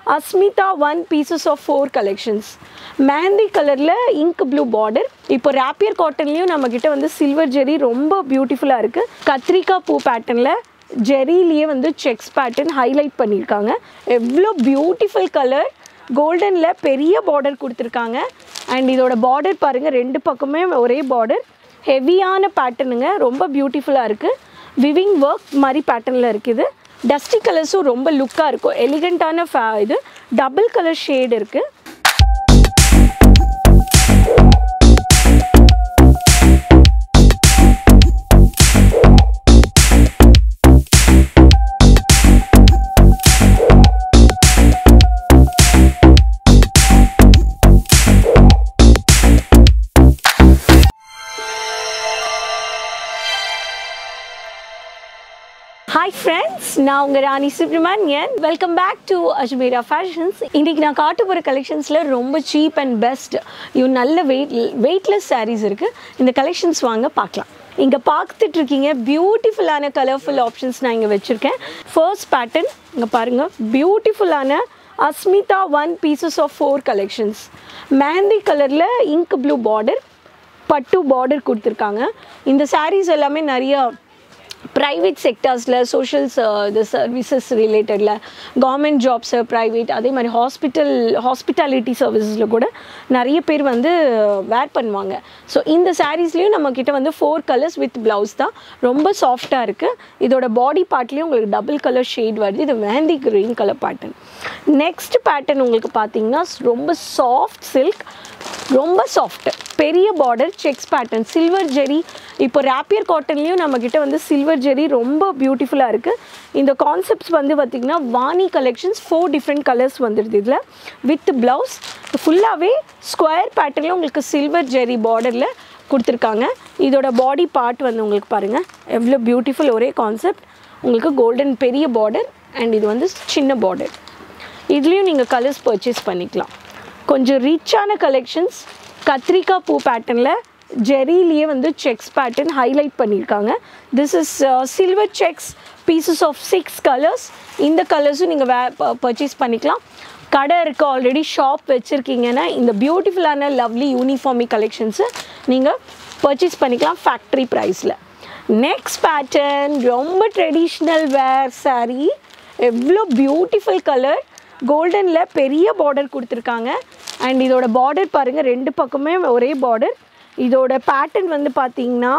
Asmita 1 pieces of 4 collections. Mehndi color la ink blue border. இப்போ Rapier cotton லியும் நம்ம கிட்ட வந்து silver jerry ரொம்ப பியூட்டிஃபுல்லா இருக்கு. கத்திரிக்கா பூ பேட்டர்ன்ல ஜெரிலியே வந்து checks pattern highlight பண்ணிருக்காங்க. எவ்ளோ பியூட்டிஃபுல் கலர். கோல்டன்ல பெரிய border கொடுத்திருக்காங்க. and இதோட border பாருங்க ரெண்டு பக்கமே ஒரே border. ஹெவியான பேட்டர்னுங்க ரொம்ப பியூட்டிஃபுல்லா இருக்கு. weaving work மாதிரி பேட்டர்ன்ல இருக்குது. Dusty colors ரொம்ப லுக்கா இருக்கும் எலிகண்டான இது டபுள் கலர் ஷேட் இருக்கு Hi friends, நான் உங்க ராணி Subramanian. Welcome back to Ajmera Fashions. இன்னைக்கு நான் காட்ட போற கலெக்ஷன்ஸ்ல ரொம்ப cheap and best நல்ல weightless sarees இருக்கு. இந்த கலெக்ஷன்ஸ் வாங்க பார்க்கலாம். இங்க பார்த்துட்டு இருக்கீங்க பியூட்டிஃபுல்லான கலர்ஃபுல் ஆப்ஷன்ஸ் நான் இங்க வச்சிருக்கேன். ஃபர்ஸ்ட் பேட்டர்ன் இங்க பாருங்க பியூட்டிஃபுல்லான Asmita 1 pieces of 4 collections. Mehndi கலர்ல ink blue border, பட்டு border கொடுத்திருக்காங்க. இந்த sarees எல்லாமே நிறைய private sectors la social the services related la government jobs private adhe mari hospitality services la kuda nariya per vandu wear பண்ணுவாங்க so இந்த sarees லயும் நம்ம கிட்ட வந்து 4 colors with blouse தான் ரொம்ப சாஃப்ட்டா இருக்கு இதோட body part லயும் உங்களுக்கு double color shade வருது இது mehndi green color pattern next pattern உங்களுக்கு பாத்தீங்கன்னா ரொம்ப soft silk ரொம்ப சாஃப்ட் பெரிய border checks pattern silver jerry இப்போ Rapier cotton லியும் நம்ம கிட்ட வந்து silver jerry ரொம்ப பியூட்டிஃபுல்லா இருக்கு இந்த கான்செப்ட்ஸ் வந்து பாத்தீங்கன்னா வாணி கலெக்ஷன்ஸ் 4 டிஃபரண்ட் கலர்ஸ் வந்துருது இதுல வித் blouse ஃபுல்லாவே ஸ்கொயர் பேட்டர்ன்ல உங்களுக்கு silver jerry borderல கொடுத்திருக்காங்க இதோட பாடி பார்ட் வந்து உங்களுக்கு பாருங்க எவ்வளவு பியூட்டிஃபுல் ஒரே கான்செப்ட் உங்களுக்கு கோல்டன் பெரிய border and இது வந்து சின்ன border இதுலயும் நீங்க கலர்ஸ் பர்ச்சேஸ் பண்ணிக்கலாம் கொஞ்சம் ரிச்சான கலெக்ஷன்ஸ் கத்திரிக்கா பூ பேட்டர்ன்ல ஜெரிலியே வந்து checks pattern highlight பண்ணிருக்காங்க this is silver checks pieces of 6 colors இந்த கலர்ஸ் நீங்க பர்ச்சேஸ் பண்ணிக்கலாம் கடை இருக்கு ஆல்ரெடி ஷாப் வச்சிருக்கீங்கன்னா இந்த பியூட்டிஃபுல்லான லவ்லி யூனிஃபார்மி கலெக்ஷன்ஸ் நீங்க பர்ச்சேஸ் பண்ணிக்கலாம் ஃபேக்டரி பிரைஸ்ல நெக்ஸ்ட் பேட்டர்ன் ரொம்ப ட்ரெடிஷனல் வேர் saree எவ்ளோ பியூட்டிஃபுல் கலர் கோல்டன்ல பெரிய border கொடுத்திருக்காங்க and இதோட border பாருங்க ரெண்டு பக்கமே ஒரே border இதோட pattern வந்து பாத்தீங்கன்னா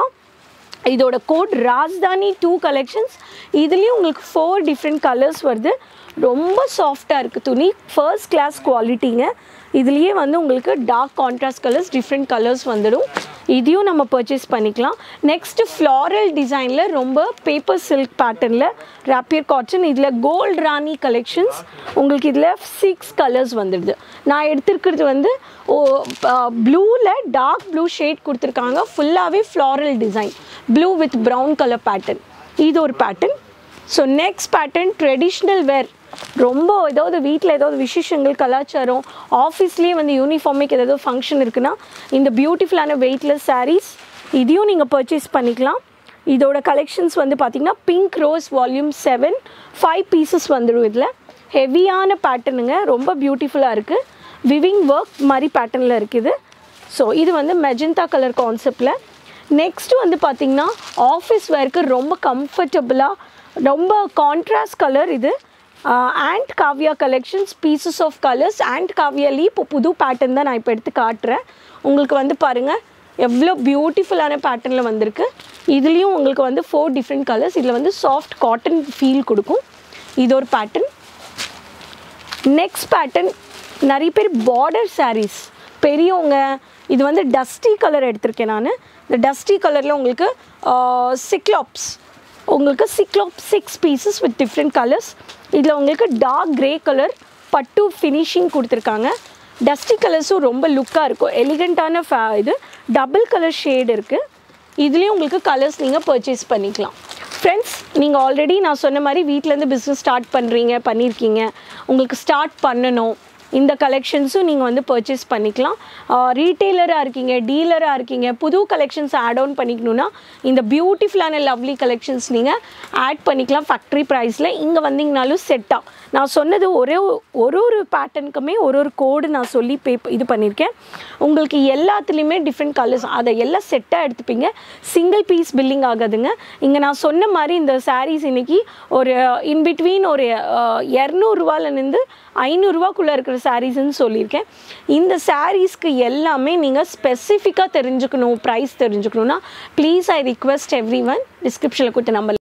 இதோட கோட் ராஜ்தானி 2 collections இதுலயும் உங்களுக்கு 4 different colors வருது ரொம்ப சாஃப்ட்டா இருக்கு துணி first class குவாலிட்டிங்க இதுலயே வந்து உங்களுக்கு dark contrast colours different colours வந்துடும் இதையும் நம்ம பர்ச்சேஸ் பண்ணிக்கலாம் நெக்ஸ்ட் ஃப்ளாரல் டிசைன்ல ரொம்ப பேப்பர் சில்க் பேட்டர்ன்ல Rapier cotton இதுல கோல்ட் ராணி கலெக்ஷன்ஸ் உங்களுக்கு இதுல 6 கலர்ஸ் வந்துடுது நான் எடுத்துக்கிறது வந்து ப்ளூல டார்க் ப்ளூ ஷேட் கொடுத்திருக்காங்க ஃபுல்லாவே floral design blue with brown colour pattern இது ஒரு pattern so next pattern traditional wear ரொம்ப ஏதாவது வீட்டில் ஏதாவது விசேஷங்கள் கலாச்சாரம் ஆஃபீஸ்லேயே வந்து யூனிஃபார்முக்கு ஏதாவது ஃபங்க்ஷன் இருக்குன்னா இந்த பியூட்டிஃபுல்லான வெயிட்லெஸ் sarees இதையும் நீங்கள் பர்ச்சேஸ் பண்ணிக்கலாம் இதோட கலெக்ஷன்ஸ் வந்து பார்த்திங்கன்னா பிங்க் ரோஸ் வால்யூம் 7 5 பீசஸ் வந்துடும் இதில் ஹெவியான பேட்டர்னுங்க ரொம்ப பியூட்டிஃபுல்லாக இருக்குது விவிங் ஒர்க் மாதிரி பேட்டர்னில் இருக்குது ஸோ இது வந்து மெஜந்தா கலர் கான்செப்டில் நெக்ஸ்ட் வந்து பார்த்திங்கன்னா ஆஃபீஸ் வேர்க்கு ரொம்ப கம்ஃபர்டபுளாக ரொம்ப கான்ட்ராஸ்ட் கலர் இது and Kavya collections pieces of colors and Kavya li இப்போ புது பேட்டர்ன் தான் நான் இப்போ எடுத்து காட்டுறேன் உங்களுக்கு வந்து பாருங்க எவ்வளோ பியூட்டிஃபுல்லான பேட்டர்னில் வந்திருக்கு இதுலேயும் உங்களுக்கு வந்து 4 டிஃப்ரெண்ட் கலர்ஸ் இதில் வந்து சாஃப்ட் காட்டன் ஃபீல் கொடுக்கும் இது ஒரு பேட்டர்ன் நெக்ஸ்ட் பேட்டர்ன் நிறைய பேர் பார்டர் sarees பெரியவங்க இது வந்து டஸ்டி கலர் எடுத்திருக்கேன் நான் இந்த டஸ்டி கலரில் உங்களுக்கு சிக்லாப்ஸ் உங்களுக்கு சிக்லாப்ஸ் 6 பீசஸ் வித் டிஃப்ரெண்ட் கலர்ஸ் இதில் உங்களுக்கு டார்க் கிரே கலர் பட்டு ஃபினிஷிங் கொடுத்துருக்காங்க டஸ்டி கலர்ஸும் ரொம்ப லுக்காக இருக்கும் எலிகண்டான இது டபுள் கலர் ஷேட் இருக்குது இதுலேயும் உங்களுக்கு கலர்ஸ் நீங்கள் பர்ச்சேஸ் பண்ணிக்கலாம் ஃப்ரெண்ட்ஸ் நீங்கள் ஆல்ரெடி நான் சொன்ன மாதிரி வீட்டிலேருந்து பிஸ்னஸ் ஸ்டார்ட் பண்ணியிருக்கீங்க உங்களுக்கு ஸ்டார்ட் பண்ணணும் இந்த கலெக்ஷன்ஸும் நீங்கள் வந்து பர்ச்சேஸ் பண்ணிக்கலாம் ரீட்டெய்லராக இருக்கீங்க டீலராக இருக்கீங்க புது கலெக்ஷன்ஸ் ஆட் ஆன் பண்ணிக்கணும்னா இந்த பியூட்டிஃபுல்லான லவ்லி கலெக்ஷன்ஸ் நீங்கள் ஆட் பண்ணிக்கலாம் ஃபேக்ட்ரி ப்ரைஸில் இங்கே வந்தீங்கனாலும் செட்டாக நான் சொன்னது ஒரு பேட்டர்னுக்குமே ஒரு கோடு நான் சொல்லி இது பண்ணியிருக்கேன். உங்களுக்கு எல்லாத்துலேயுமே டிஃப்ரெண்ட் கலர்ஸ், அதை எல்லாம் செட்டாக எடுத்துப்பீங்க. சிங்கிள் பீஸ் பில்லிங் ஆகாதுங்க. இங்கே நான் சொன்ன மாதிரி இந்த சாரீஸ் இன்றைக்கி ஒரு இன்பிட்வீன் ஒரு 200 500 இருக்கிற சாரீஸ்ன்னு சொல்லியிருக்கேன். இந்த சாரீஸ்க்கு எல்லாமே நீங்கள் ஸ்பெசிஃபிக்காக தெரிஞ்சுக்கணும், ப்ரைஸ் தெரிஞ்சுக்கணுன்னா please I request everyone டிஸ்கிரிப்ஷனில் கொடுத்த நம்பர்